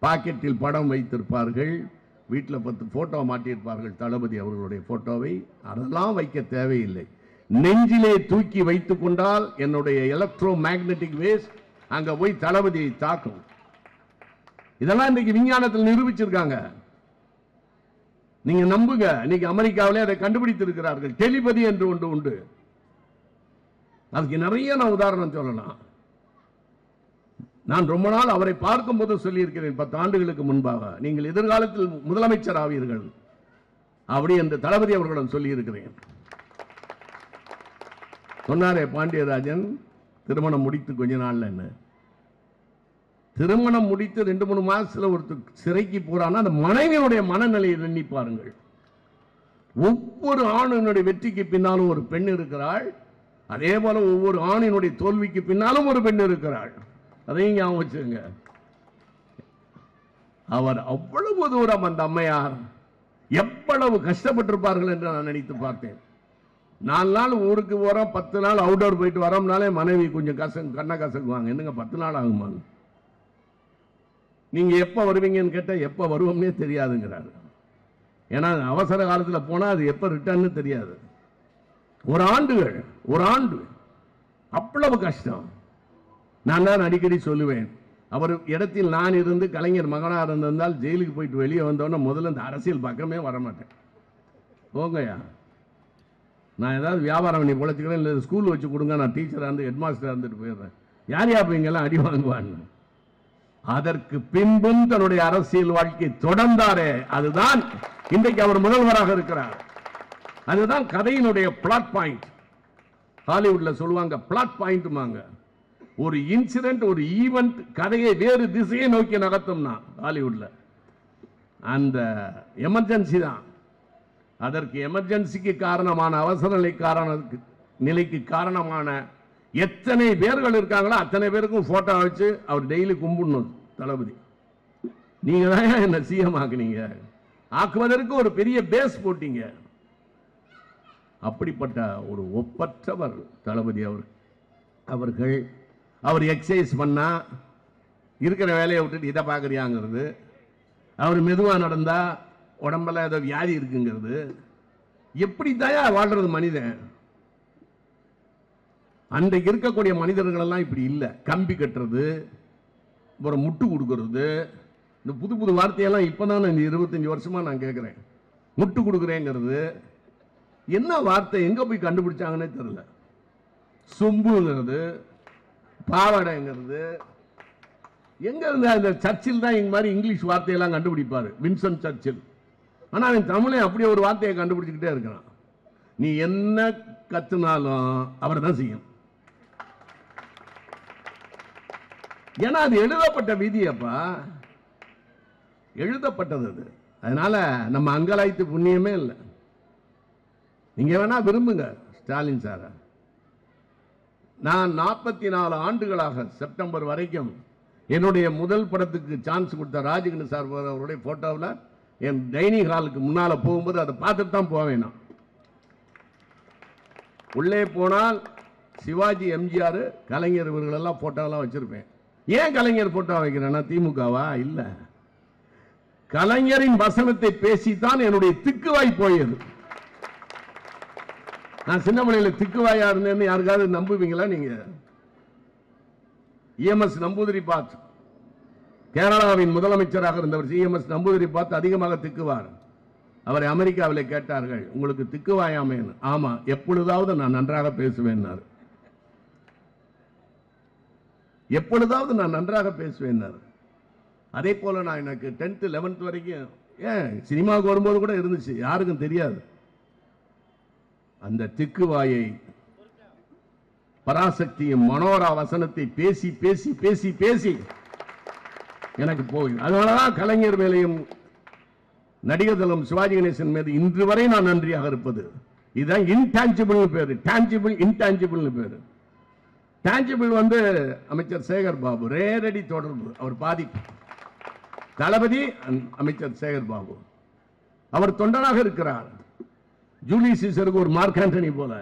பாக்கெட்டில் படம் வைத்திருப்பார்கள், வீட்டில் 10 போட்டோ மாட்டியிருப்பார்கள் தளபதி அவர்களுடைய போட்டோவை. அதெல்லாம் வைக்க தேவையில்லை. நெஞ்சிலே தூக்கி வைத்துக் கொண்டால் என்னுடைய எலக்ட்ரோ மேக்னெட்டிக் வேவ்ஸ் அங்க போய் தளபதியை தாக்கும். இதெல்லாம் இன்னைக்கு விஞ்ஞானத்தில் நிரூபிச்சிருக்காங்க. நீங்க நம்புங்க. இன்னைக்கு அமெரிக்காவிலே அதை கண்டுபிடித்திருக்கிறார்கள். டெலிபதி என்று ஒன்று உண்டு. அதுக்கு நிறைய நான் உதாரணம் சொல்லலாம். நான் ரொம்ப நாள் அவரை பார்க்கும் போது சொல்லியிருக்கிறேன், 10 ஆண்டுகளுக்கு முன்பாக, நீங்கள் எதிர்காலத்தில் முதலமைச்சர் ஆவீர்கள் அப்படி என்று தளபதி அவர்களிடம் சொல்லியிருக்கிறேன். சொன்னாரே பாண்டியராஜன், திருமணம் முடித்து கொஞ்ச நாள்ல என்ன, திருமணம் முடித்து 2-3 மாசத்துல ஒருத்தர் சிறைக்கு போறான்னா அந்த மனைவியுடைய மனநிலையை எண்ணி பாருங்கள். ஒவ்வொரு ஆணினுடைய வெற்றிக்கு பின்னாலும் ஒரு பெண் இருக்கிறாள். அதே போல ஒவ்வொரு ஆணினுடைய தோல்விக்கு பின்னாலும் ஒரு பெண் இருக்கிறாள். அதையும் ஞாபகம் வச்சுங்க. அவர் அவ்வளவு தூரம் அந்த அம்மையார் எவ்வளவு கஷ்டப்பட்டிருப்பார்கள் என்று நான் நினைத்து பார்த்தேன். 4 நாள் ஊருக்கு போறோம், 10 நாள் அவுட்டோர் போயிட்டு வரோம்னாலே மனைவி கொஞ்சம் கண்ண கசக்குவாங்க. என்னங்க 10 நாள் ஆகுமாங்க, நீங்க எப்ப வருவீங்கன்னு கேட்டா எப்ப வருவோம்னே தெரியாதுங்கிறாரு. ஏன்னா அவசர காலத்தில் போனா அது எப்ப ரிட்டர்ன்னு தெரியாது. ஒரு ஆண்டு அவ்வளவு கஷ்டம். நான் தான் அடிக்கடி சொல்லுவேன், அவர் இடத்தில் நான் இருந்து கலைஞர் மகனாக இருந்திருந்தால் ஜெயிலுக்கு போயிட்டு வெளியே வந்தோன்னா முதல்ல இந்த அரசியல் பக்கமே வரமாட்டேன். போங்கய்யா, நான் ஏதாவது வியாபாரம் பண்ணி பொழைச்சிக்கிறேன், இல்லை ஸ்கூல் வச்சு கொடுங்க, நான் டீச்சராக இருந்து ஹெட் மாஸ்டராக இருந்துட்டு போயிடுறேன். யார் யாப்ப இங்கெல்லாம் அடி வாங்குவான்னு. அதற்கு பின்பும் தன்னுடைய அரசியல் வாழ்க்கை தொடர்ந்தாரே, அதுதான் இன்றைக்கு அவர் முதல்வராக இருக்கிறார். அதுதான் கதையினுடைய பிளாட் பாயிண்ட். ஹாலிவுட்ல சொல்லுவாங்க பிளாட் பாயிண்ட். ஒரு இன்சிடென்ட், ஒரு ஈவென்ட் கதையை வேறு திசையை நோக்கி நகர்த்தோம்னா ஹாலிவுட்ல அந்த எமர்ஜென்சி தான். அதற்கு எமர்ஜென்சிக்கு காரணமான அவசர நிலைக்கு காரணமான எத்தனை பேர்கள் இருக்காங்களோ அத்தனை பேருக்கும் போட்டோ வச்சு அவர் டெய்லி கும்பிடணும். தளபதி, நீங்க தான் என்ன சிஎம் ஆக்குனீங்க, ஆக்குவதற்கு ஒரு பெரிய பேஸ் போட்டீங்க. அப்படிப்பட்ட ஒரு ஒப்பற்றவர் தளபதி அவர்கள். அவர் எக்ஸசைஸ் பண்ணா இருக்கிற வேலையை விட்டுட்டு இதை பார்க்குறியாங்கிறது, அவர் மெதுவாக நடந்தா உடம்பெல்லாம் ஏதோ வியாதி இருக்குங்கிறது, எப்படி தயா வாழ்றது மனிதன்? அன்றைக்கு இருக்கக்கூடிய மனிதர்கள் எல்லாம் இப்படி இல்லை. கம்பி கட்டுறது, அப்புறம் முட்டு கொடுக்கறது, இந்த புது புது வார்த்தையெல்லாம் இப்போதான் இந்த 25 வருஷமா நான் கேட்குறேன். முட்டு கொடுக்குறேங்கிறது என்ன வார்த்தை, எங்க போய் கண்டுபிடிச்சாங்கன்னே தெரியல. சொம்புங்கிறது, பாவாடைங்கிறது எங்க இருந்தா? இந்த சர்ச்சில் தான் இந்த மாதிரி இங்கிலீஷ் வார்த்தையெல்லாம் கண்டுபிடிப்பாரு, வின்சன் சர்ச்சில். ஆனா அவன் தமிழே அப்படியே ஒரு வார்த்தையை கண்டுபிடிச்சுக்கிட்டே இருக்கிறான். நீ என்ன கத்துனாலும் அவர் தான் செய்யும். ஏன்னா அது எழுதப்பட்ட விதியப்பா, எழுதப்பட்டது அது. அதனால நம்ம அங்கலாய்த்து புண்ணியமே இல்லை. நீங்க வேணா விரும்புங்க ஸ்டாலின் சார. நான் 44 ஆண்டுகளாக செப்டம்பர் வரைக்கும் என்னுடைய முதல் படத்துக்கு சான்ஸ் கொடுத்த ராஜகிருஷ்ண சார் அவருடைய போட்டோவில் என் டைனிங் ஹாலுக்கு முன்னால போகும்போது அதை பார்த்துட்டு தான் போவேன். நான் உள்ளே போனால் சிவாஜி, எம்ஜிஆர், கலைஞர் இவர்களெல்லாம் போட்டோலாம் வச்சிருப்பேன். ஏன் கலைஞர் போட்டோ வைக்கிறேன்னா திமுகவா? இல்லை, கலைஞரின் வசனத்தை பேசித்தான் என்னுடைய திக்குவாய் போயது. நான் சின்ன பிள்ளையில திக்குவாயா இருந்தேன்னு யாருக்காவது நம்புவீங்களா நீங்க? EMS நம்பூதிரிபாத், கேரளாவின் முதலமைச்சராக இருந்தவர் EMS நம்பூதிரிபாத் அதிகமாக திக்குவார். அவரை அமெரிக்காவில் கேட்டார்கள், உங்களுக்கு திக்குவாயாமேன்னு. ஆமா, எப்பொழுதாவது நான் நன்றாக பேசுவேன், எப்பொழுதாவது நான் நன்றாக பேசுவேன். அதே போல நான் எனக்கு 10th 11th வரைக்கும் ஏன் சினிமாவுக்கு வரும்போது கூட இருந்துச்சு, யாருக்கும் தெரியாது. அந்த திக்குவாயை, பராசக்தியும் மனோரா வசனத்தை பேசி பேசி பேசி பேசி எனக்கு போகும். அதனாலதான் கலைஞர் மேலையும் நடிகர் தலம் சிவாஜி கணேசன் மீது இன்று வரை நான் நன்றியாக இருப்பது. இதுதான் இன்டான்ஜிபிள் பேரு, டான்ஜிபிள் இன்டான்ஜிபிள் பேரு. டான்ஜிபிள் அமைச்சர் சேகர் பாபு, ரேரடி தொடர்பு, அவர் பாதிப்பு. தளபதி அமைச்சர் சேகர் பாபு, அவர் தொண்டனாக இருக்கிறார். ஜூலியஸ் சீசருக்கு ஒரு மார்க் ஆண்டனி போல.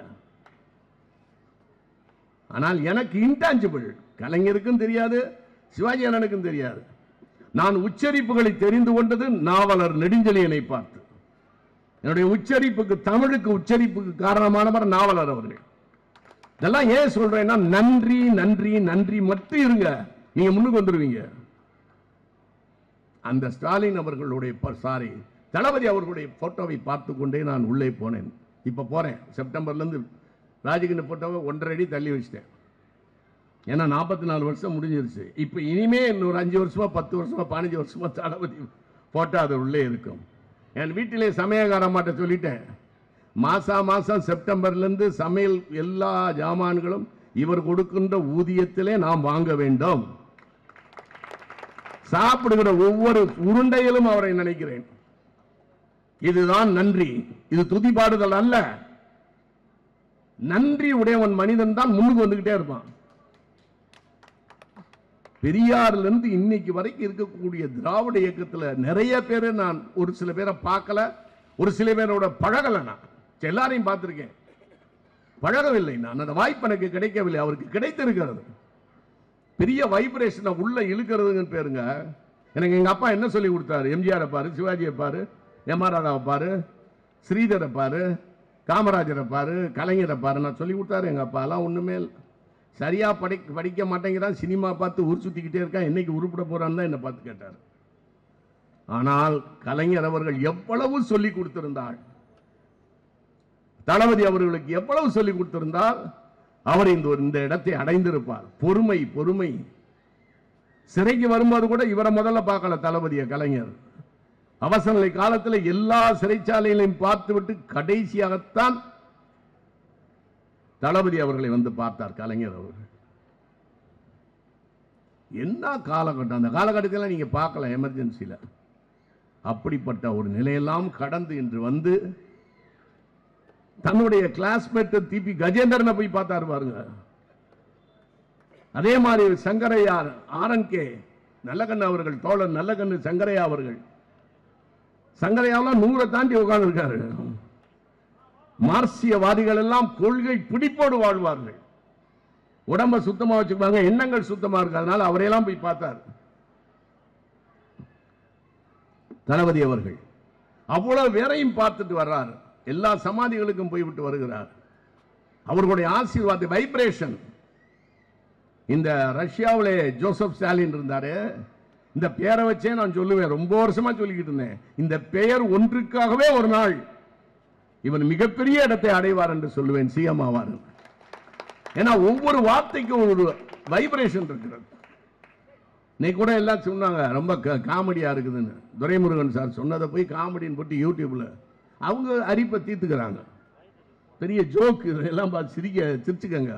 ஆனால் எனக்கு இன்டான்ஜிபிள், கலைஞருக்கும் தெரியாது, சிவாஜி அண்ணனுக்கும் தெரியாது. நான் உச்சரிப்புகளை தெரிந்து கொண்டது நாவலர் நெடுஞ்செழியனை பார்த்து. என்னுடைய உச்சரிப்புக்கு, தமிழுக்கு உச்சரிப்புக்கு காரணமானவர் நாவலர் அவர்கள். இதெல்லாம் ஏன் சொல்றேன்னா, நன்றி நன்றி நன்றி மட்டும் இருங்க, நீங்க முன்னுக்கு வந்துருவீங்க. அந்த ஸ்டாலின் அவர்களுடைய தளபதி அவர்களுடைய போட்டோவை பார்த்து கொண்டே நான் உள்ளே போனேன். இப்ப போறேன், செப்டம்பர்ல இருந்து ராஜகிரி போட்டோவை 1.5 அடி தள்ளி வச்சிட்டேன். ஏன்னா 44 வருஷம் முடிஞ்சிருச்சு. இப்ப இனிமே இன்னொரு 5 வருஷமா 10 வருஷமா 15 வருஷமா தளபதி போட்டோ அது உள்ளே இருக்கும். என் வீட்டிலே சமையல்காரமாட்ட சொல்லிட்டேன், மாசம் செப்டம்பர்ல இருந்து சமையல் எல்லா ஜாமான்களும் இவர் கொடுக்கின்ற ஊதியத்திலே நாம் வாங்க வேண்டும். சாப்பிடுகிற ஒவ்வொரு உருண்டையிலும் அவரை நினைக்கிறேன். இதுதான் நன்றி. இது துதிபாடுதல் அல்ல. நன்றி உடையவன் மனிதன் தான் முன்னுக்கு வந்துகிட்டே இருப்பான். பெரியார்ல இருந்து இன்னைக்கு வரைக்கும் இருக்கக்கூடிய திராவிட இயக்கத்தில் நிறைய பேர், நான் ஒரு சில பேரை பார்க்கல, ஒரு சில பேரோட பழகல. நான் எல்லாரையும் பார்த்திருக்கேன், பழகவில்லை. நான் அந்த வாய்ப்பு எனக்கு கிடைக்கவில்லை, அவருக்கு கிடைத்திருக்கிறது. பெரிய வைப்ரேஷனை உள்ள இழுக்கிறதுன்னு பேருங்க. எனக்கு எங்க அப்பா என்ன சொல்லி கொடுத்தாரு? எம்ஜிஆரை பாரு, சிவாஜியை பாரு, எம்.ஆர். ராதாவை பாரு, ஸ்ரீதரை பாரு, காமராஜரை பாரு, கலைஞரை பாரு நான் சொல்லி கொடுத்தாரு. எங்க அப்பா எல்லாம் ஒண்ணுமே சரியா படிக்க மாட்டேங்கிறான், சினிமா பார்த்து ஊர் சுத்திக்கிட்டே இருக்கான், என்னைக்கு உருப்பிட போறான்னு தான் என்ன பார்த்து கேட்டார். ஆனால் கலைஞர் அவர்கள் எவ்வளவு சொல்லி கொடுத்திருந்தார், தளபதி அவர்களுக்கு எவ்வளவு சொல்லி கொடுத்திருந்தால் அவர் இந்த இடத்தை அடைந்திருப்பார். பொறுமை பொறுமை. சிறைக்கு வரும்போது கூட இவரை முதல்ல பார்க்கல தளபதிய கலைஞர். அவசர நிலை காலத்தில் எல்லா சிறைச்சாலைகளையும் பார்த்துவிட்டு கடைசியாகத்தான் தளபதி அவர்களை வந்து பார்த்தார் கலைஞர் அவர்கள். என்ன காலகட்டம்! அந்த காலகட்டத்தில் நீங்க பார்க்கல எமர்ஜென்சியில. அப்படிப்பட்ட ஒரு நிலையெல்லாம் கடந்து இன்று வந்து தன்னுடைய கிளாஸ்மேட் டிபி கஜேந்திரனை போய் பார்த்தாரு பாருங்க. அதே மாதிரி சங்கரையா, ஆர்என்கே நல்லகண்ணு அவர்கள், தோழர் நல்லகண்ணு சங்கரையா அவர்கள், சங்கரையாவெல்லாம் 100 தாண்டி உட்கார்ந்து இருக்காரு. மார்க்சியவாதிகள் எல்லாம் கொள்கை பிடிப்போடு வாழ்வார்கள், உடம்ப சுத்தமா வச்சுக்குவாங்க, எண்ணங்கள் சுத்தமா இருக்கு. அதனால அவரையெல்லாம் போய் பார்த்தார் தளபதி அவர்கள். அவ்வளவு வேறையும் பார்த்துட்டு வர்றார். எல்லா சமாதிகளுக்கும் போய்விட்டு வருகிறார். அவர்களுடைய ஆசீர்வாத வைப்ரேஷன். இந்த ரஷ்யாவிலே ஜோசப் ஸ்டாலின் இருந்தாரு. இந்த பெயரை வச்சே நான் சொல்லுவேன், ரொம்ப வருஷமா சொல்லிக்கிட்டு இருந்தேன், இந்த பெயர் ஒன்றுக்காகவே ஒரு நாள் இவன் மிகப்பெரிய இடத்தை அடைவார் என்று சொல்லுவேன், சிஎம் ஆவார். ஏன்னா ஒவ்வொரு வார்த்தைக்கும் ஒரு வைப்ரேஷன் இருக்கிறது. இன்னைக்கு கூட எல்லாம் சொன்னாங்க ரொம்ப காமெடியா இருக்குதுன்னு. துரைமுருகன் சார் சொன்னதை போய் காமெடின்னு போட்டு யூடியூப்ல அவங்க அரிப்பை தீர்த்துக்கிறாங்க. பெரிய ஜோக் எல்லாம் பார்த்து சிரிச்சுக்கங்க.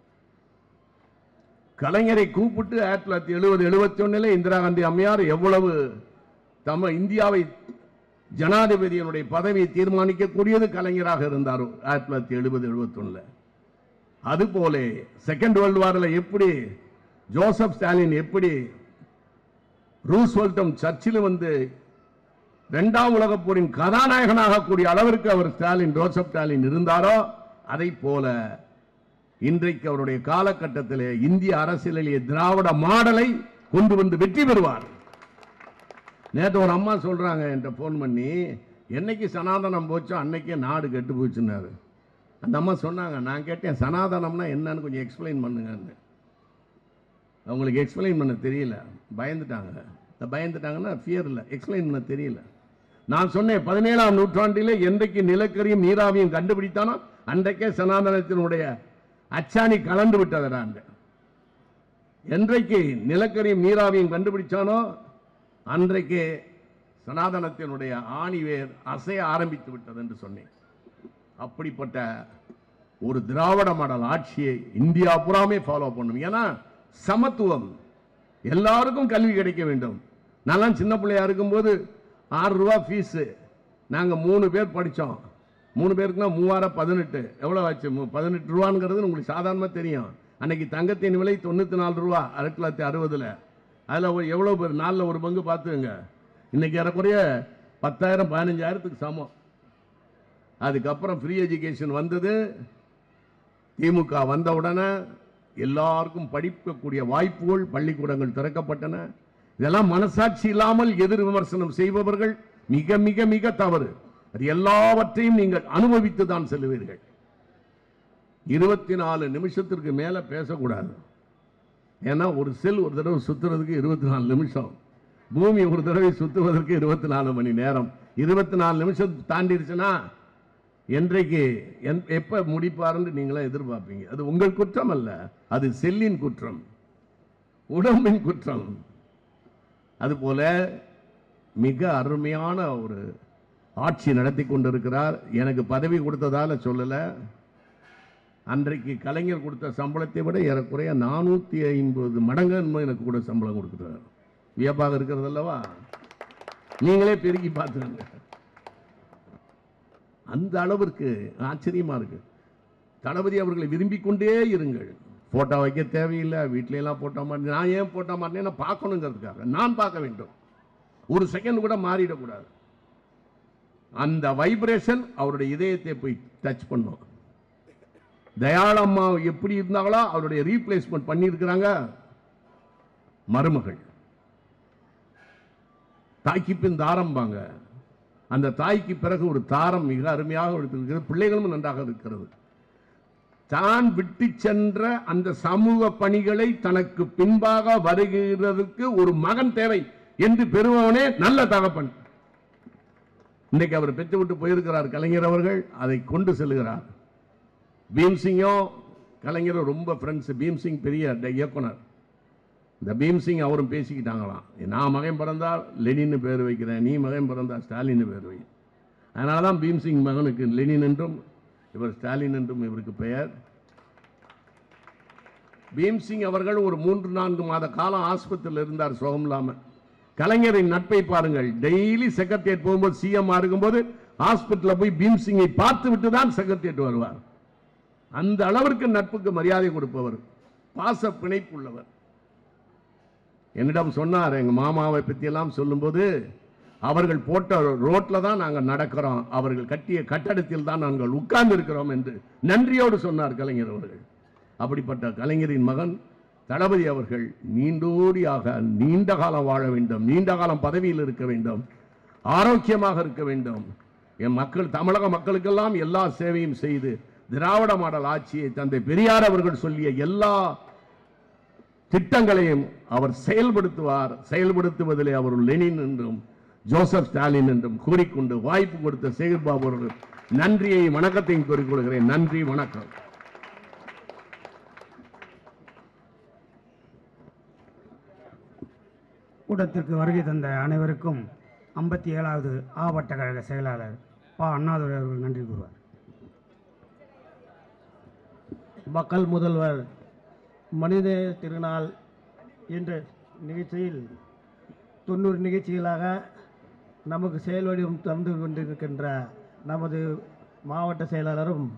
கலைஞரை கூப்பிட்டு 1970-71 இந்திரா காந்தி அம்மையார் எவ்வளவு இந்தியாவை ஜனாதிபதியினுடைய பதவியை தீர்மானிக்கக்கூடியது கலைஞராக இருந்தார் 1970-71. அதுபோல செகண்ட் வேர்ல்டு வார்ல எப்படி ஜோசப் ஸ்டாலின், எப்படி ரூஸ்வெல்ட்டும் சர்ச்சிலும் வந்து 2ஆம் உலகப் போரின் கதாநாயகனாக கூடிய அளவிற்கு அவர் ஸ்டாலின், ஜோசப் ஸ்டாலின் இருந்தாரோ, அதை போல இன்றைக்கு அவருடைய காலகட்டத்திலே இந்திய அரசியலிலே திராவிட மாடலை கொண்டு வந்து வெற்றி பெறுவார். நேற்று ஒரு அம்மா சொல்றாங்க என்கிட்ட போன் பண்ணி, என்னைக்கு சனாதனம் போச்சோ அன்னைக்கே நாடு கெட்டு போச்சுன்னாரு. அந்த அம்மா சொன்னாங்க, நான் கேட்டேன் சனாதனம்னா என்னன்னு கொஞ்சம் எக்ஸ்பிளைன் பண்ணுங்கன்னு. அவங்களுக்கு எக்ஸ்பிளைன் பண்ண தெரியல, பயந்துட்டாங்க. பயந்துட்டாங்கன்னா ஃபியர் இல்லை, எக்ஸ்பிளைன் பண்ண தெரியல. நான் சொன்னேன் 17ஆம் நூற்றாண்டிலே என்றைக்கு நிலக்கரியும் நீராவியும் கண்டுபிடித்தானோ அன்றைக்கே சனாதனத்தினுடைய அச்சாணி கலந்து விட்டதான். என்றைக்கு நிலக்கரியும் நீராவியும் கண்டுபிடிச்சானோ அன்றைக்கே சனாதனத்தினுடைய ஆணிவேர் அசைய ஆரம்பித்து விட்டது என்று சொன்னேன். அப்படிப்பட்ட ஒரு திராவிட மாடல் ஆட்சியை இந்தியா புறாமே ஃபாலோ பண்ணும். ஏன்னா சமத்துவம், எல்லாருக்கும் கல்வி கிடைக்க வேண்டும். நான் சின்ன பிள்ளையா இருக்கும்போது 6 ரூபா ஃபீஸ், நாங்கள் 3 பேர் படித்தோம். 3 பேருக்குன்னா 3018 எவ்வளோ ஆச்சு? 18 ரூபாங்கிறது உங்களுக்கு சாதாரணமாக தெரியும். அன்னைக்கு தங்கத்தின் விலை 94 ரூபா 1960. அதில் எவ்வளோ பேர் 4 ஒரு பங்கு பார்த்துங்க. இன்னைக்கு ஏறக்குறைய 10,000 15,000க்கு சமம். அதுக்கப்புறம் ஃப்ரீ எஜுகேஷன் வந்தது. திமுக வந்த உடனே எல்லாருக்கும் படிக்கக்கூடிய வாய்ப்புகள், பள்ளிக்கூடங்கள் திறக்கப்பட்டன. இதெல்லாம் மனசாட்சி இல்லாமல் எதிர் விமர்சனம் செய்பவர்கள் மிக மிக மிக தவறு. அது எல்லாவற்றையும் நீங்கள் அனுபவித்து தான் செல்வீர்கள். 24 நிமிஷத்திற்கு மேல பேசக்கூடாது. ஏன்னா ஒரு செல் ஒரு தடவை சுத்துறதுக்கு 24 நிமிஷம், பூமி ஒரு தடவை சுத்துவதற்கு 24 மணி நேரம். 24 நிமிஷம் தாண்டிடுச்சுன்னா என்றைக்கு எப்ப முடிப்பாருன்னு நீங்களே எதிர்பார்ப்பீங்க. அது உங்கள் குற்றம் அல்ல, அது செல்லின் குற்றம், உடம்பின் குற்றம். அதுபோல மிக அருமையான ஒரு ஆட்சி நடத்தி கொண்டிருக்கிறார். எனக்கு பதவி கொடுத்ததால சொல்லல, அன்றைக்கு கலைஞர் கொடுத்த சம்பளத்தை விட ஏறக்குறைய 450 மடங்கு எனக்கு கூட சம்பளம் கொடுக்கிறார். வியப்பாக இருக்கிறது அல்லவா? நீங்களே பெருக்கி பார்த்துருங்க. அந்த அளவிற்கு ஆச்சரியமா இருக்கு. தளபதி அவர்களை விரும்பிக் கொண்டே இருங்கள். போட்டோ வைக்க தேவையில்லை, வீட்டில எல்லாம் போட்டோ மாட்டேன். நான் ஏன் போட்டோ மாட்டேன்? பார்க்கணுங்கிறதுக்காக நான் பார்க்க வேண்டும். ஒரு செகண்ட் கூட மாறிடக்கூடாது. அந்த வைப்ரேஷன் அவருடைய இதயத்தை போய் டச் பண்ணும். தயாளம்மா எப்படி இருந்தாங்களோ அவருடைய ரீப்ளேஸ்மெண்ட் பண்ணியிருக்கிறாங்க மருமகள். தாய்க்கு பின் தாரம்பாங்க. அந்த தாய்க்கு பிறகு ஒரு தாரம் மிக அருமையாக எடுத்திருக்கிறது. பிள்ளைகளும் நன்றாக இருக்கிறது. தான் விட்டு சென்ற அந்த சமூக பணிகளை தனக்கு பின்பாக வருகிறதுக்கு ஒரு மகன் தேவை என்று பெறுபவனே நல்ல தகப்பன். இன்றைக்கு அவர் பெற்று விட்டு போயிருக்கிறார் கலைஞர் அவர்கள், அதை கொண்டு செல்கிறார். பீம்சிங்கும் கலைஞரும் ரொம்ப ஃப்ரெண்ட்ஸ். பீம்சிங் பெரிய இயக்குனர். இந்த பீம்சிங் அவரும் பேசிக்கிட்டாங்களாம், நான் மகன் பிறந்தால் லெனின்னு பேர் வைக்கிறேன், நீ மகன் பிறந்தால் ஸ்டாலின் பேர் வை. அதனால தான் பீம்சிங் மகனுக்கு லெனின் என்றும் இவர் ஸ்டாலின் என்றும் இவருக்கு பெயர். பீம்சிங் அவர்கள் ஒரு 3-4 மாத காலம் ஆஸ்பத்திரியில் இருந்தார் சுகம் இல்லாமல். கலைஞரின் நட்பை பாருங்கள். டெய்லி செக்ரட்டரியேட் போகும்போது சிஎம் இருக்கும்போது ஹாஸ்பிட்டலில் போய் பீம்சிங்கை பார்த்து விட்டு தான் செக்ரட்டரியேட் வருவார். அந்த அளவிற்கு நட்புக்கு மரியாதை கொடுப்பவர், பாச பிணைப்பு உள்ளவர். என்னிடம் சொன்னார், எங்க மாமாவை பற்றி எல்லாம் சொல்லும்போது, அவர்கள் போட்ட ரோட்ல தான் நாங்கள் நடக்கிறோம், அவர்கள் கட்டிய கட்டடத்தில் தான் நாங்கள் உட்கார்ந்து இருக்கிறோம் என்று நன்றியோடு சொன்னார் கலைஞர் அவர்கள். அப்படிப்பட்ட கலைஞரின் மகன் தளபதி அவர்கள் நீண்டோடியாக நீண்ட காலம் வாழ வேண்டும், நீண்ட காலம் பதவியில் இருக்க வேண்டும், ஆரோக்கியமாக இருக்க வேண்டும். என் மக்கள், தமிழக மக்களுக்கெல்லாம் எல்லா சேவையும் செய்து திராவிட மாடல் ஆட்சியை தந்தை பெரியார் அவர்கள் சொல்லிய எல்லா திட்டங்களையும் அவர் செயல்படுத்துவார். செயல்படுத்துவதிலே அவர் லெனின் என்றும் ஜோசப் ஸ்டாலின் என்றும் கூறிக்கொண்டு வாய்ப்பு கொடுத்த சேகர்பாபு அவர்கள் நன்றியை வணக்கத்தையும் கூறிக்கொள்கிறேன். நன்றி, வணக்கம். கூட்டத்திற்கு வருகை தந்த அனைவருக்கும் 57வது ஆவட்ட கழக செயலாளர் பா. அண்ணாதுரை அவர்கள் நன்றி கூறுவார். மக்கள் முதல்வர் மனித திருநாள் என்ற நிகழ்ச்சியில் 90 நிகழ்ச்சிகளாக நமக்கு செயல் வடிவம் தந்து கொண்டிருக்கின்ற நமது மாவட்ட செயலாளரும்